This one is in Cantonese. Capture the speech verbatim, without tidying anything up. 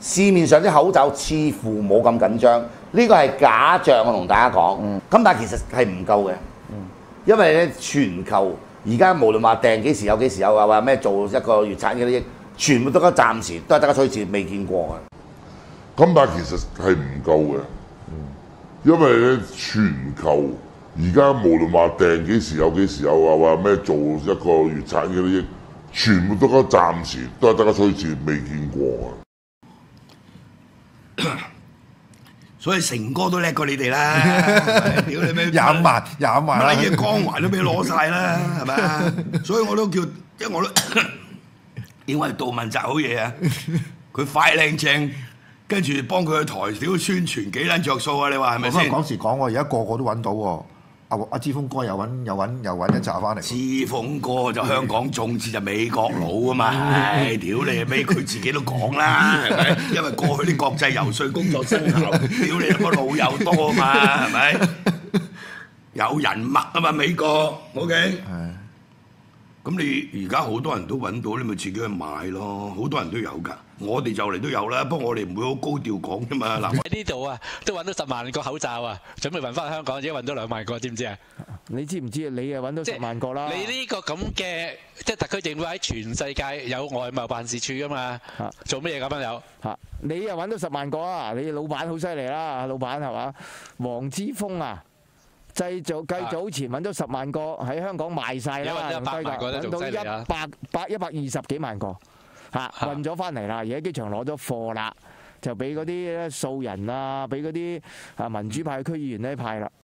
市面上啲口罩似乎冇咁緊張，呢個係假象，我同大家講。咁、嗯、但係其實係唔夠嘅，嗯、因為咧全球而家無論話訂幾時有幾時有啊，話咩做一個月產嘅啲，全部都得暫時都係得個吹字，未見過嘅。 咁但係其實係唔夠嘅，嗯、因為咧全球而家無論話訂幾時有幾時有啊，話咩做一個月產嘅啲，全部都得暫時都係得個吹字，未見過啊。 所以成哥都叻過你哋啦，屌你咩廿五萬廿五萬乜嘢光環都俾你攞晒啦，係咪啊？所以我都叫，因為我都認為杜汶澤好嘢啊，佢快靚正，跟住幫佢去台屌宣傳幾撚着數啊？你話係咪先？ 講時講喎，而家個個都揾到喎。阿阿之鋒哥又揾又揾又揾一紮翻嚟。 之鋒哥就香港眾志就美國佬啊嘛，唉，屌你咩？佢自己都講啦，係咪？因為過去啲國際遊說工作生效，屌你個老友多啊嘛，係咪？有人脈啊嘛，美國 ，OK。係。咁你而家好多人都揾到，你咪自己去買咯。好多人都有㗎，我哋就嚟都有啦。不過我哋唔會好高調講啫嘛。嗱， 喺呢度啊，都揾到十萬個口罩啊，準備運翻香港，已經揾到兩萬個，知唔知啊？ 你知唔知啊？你又揾到十萬個啦。 你呢個咁嘅，即係特區政府喺全世界有外貿辦事處㗎嘛？做乜嘢咁樣有？ 嚇！你又揾到十萬個啊！你老闆好犀利啦，老闆係嘛？黃之鋒啊！製造計早前揾到十萬個喺香港賣晒啦， 揾到一百個咧，仲犀利啊！ 揾到一百百一百二十幾萬個嚇，運咗翻嚟啦，而家機場攞咗貨啦，就俾嗰啲素人啊，俾嗰啲啊民主派區議員咧派啦。